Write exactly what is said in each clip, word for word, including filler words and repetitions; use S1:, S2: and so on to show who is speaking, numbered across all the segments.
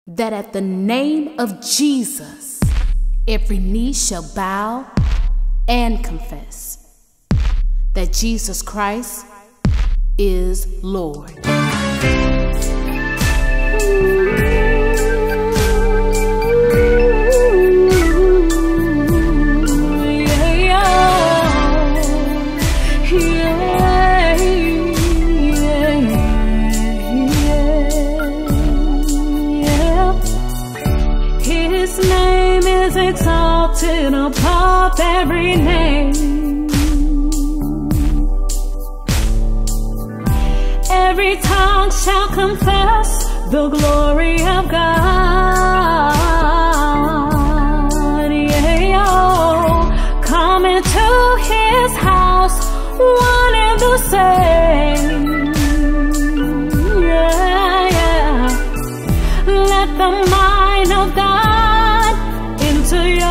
S1: that at the name of Jesus, every knee shall bow and confess that Jesus Christ is Lord.
S2: Exalted above every name, every tongue shall confess the glory of God. Yeah, oh, come into his house, one and the same. Yeah, yeah. Let the mind of God into your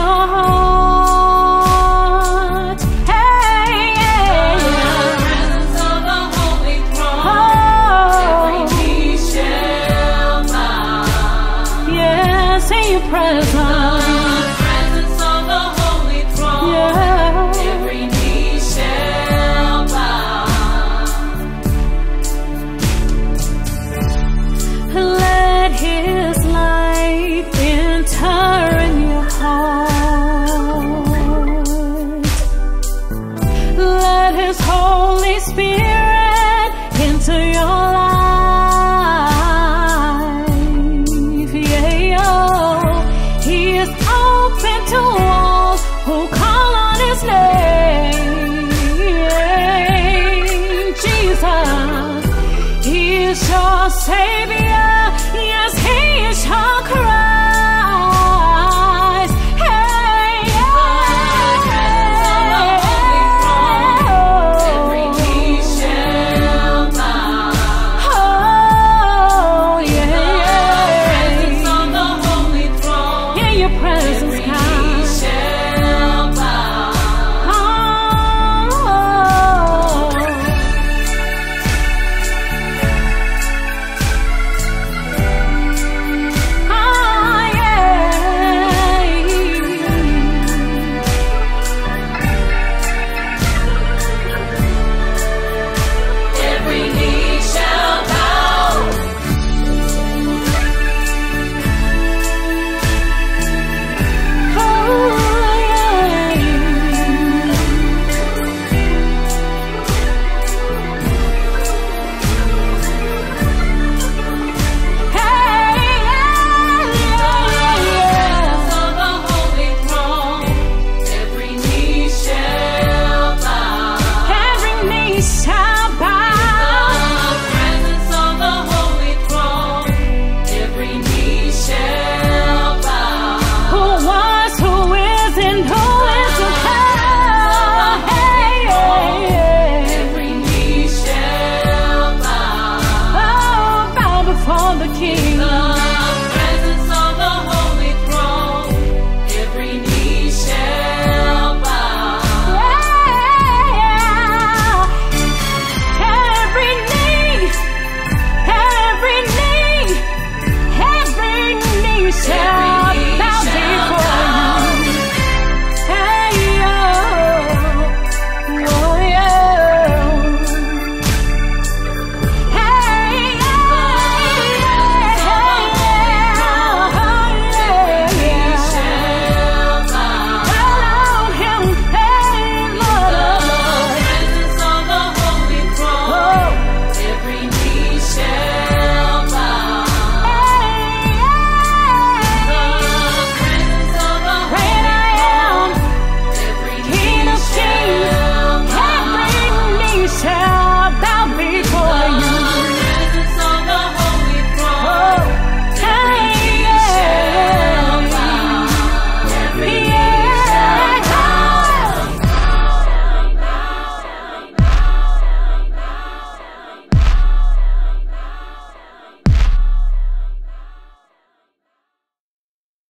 S2: heart. Hey, yeah. In the presence of the holy throne, oh, every knee shall bow. Yes, in your presence. In the presence of the holy throne, yeah, every knee shall bow. Let his light enter in your heart. Let his Holy Spirit into your life. Yeah, oh, he is open to all who call on his name. Jesus, he is your Savior.